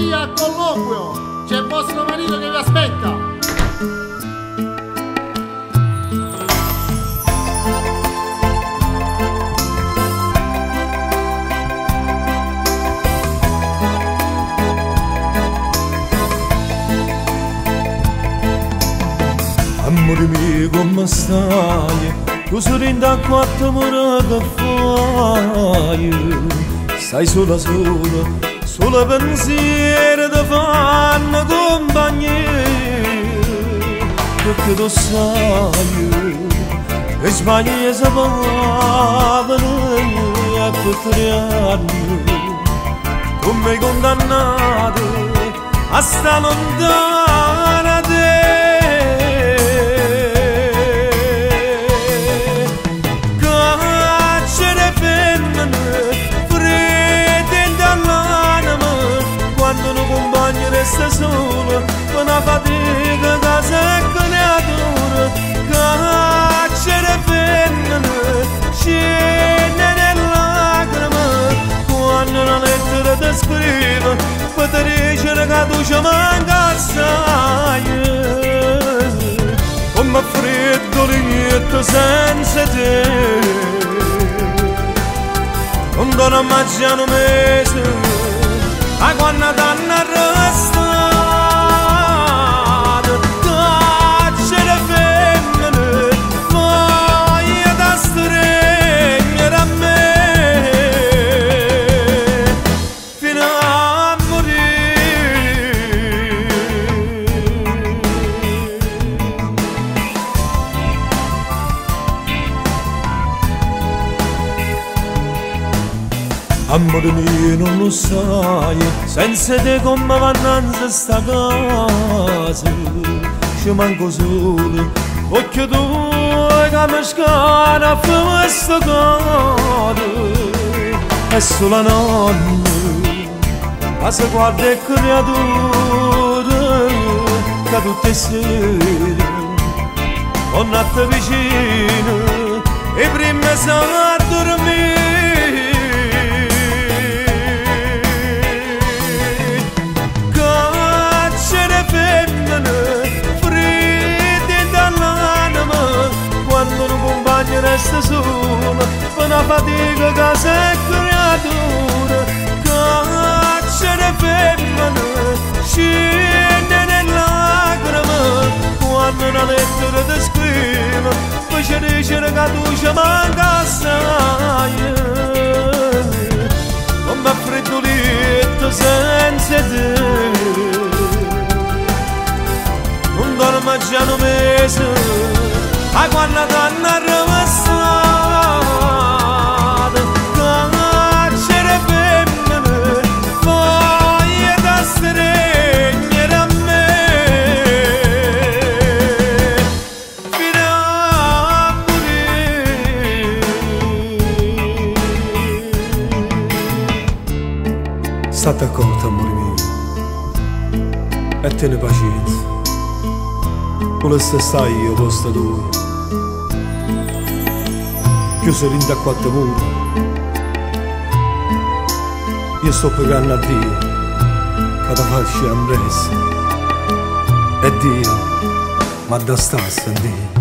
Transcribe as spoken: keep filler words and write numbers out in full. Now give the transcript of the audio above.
via al colloquio, c'è vostro marito che vi aspetta. Amore mio, come stai? Tu sei da quattro ore che fai. Stai sola sola, sola pensiero ti fanno compagnia. Perché tu sai, e sbagli se parlano a tutti anni. Tu mi hai condannato a sta lontana te. Resta solo, una fatica che si creatura, carcere femmine, scende nelle lacrime, quando una lettera ti scrive, per te dicere che tu ci manca assai. Come freddo l'inetto senza te, non dono mangiare un mese. A quando t'hanno arrestato, carcere femmine, voglia da stringere a me, fino a morire. Amore mio, non lo sai, senza te come vannanza sta casa. Ci manco solo, occhio tuo che mi scana a questo cuore. È solo la nonna, ma se guarda il creatore, che tutte le sere, ho nato vicino, e prima sono a dormire. Resta sola, per una fatica che si è creatura, carcere femmine, scende nelle lacrime, quando una lettera ti scrive, poi ci dice che tu ci manca assai. Non mi freddolito senza te, non dormo già un mese. A quando t'hanno arrestato, carcere femmine, voglia da stringere a me, fino a morire. State accorto, amore mio, e tieni pazienza. Volesse stai io posto tu, chiuso in da quattro mura. Io sto pregando a Dio che ti faccia ambrezza, e Dio mi ha da stare a Dio.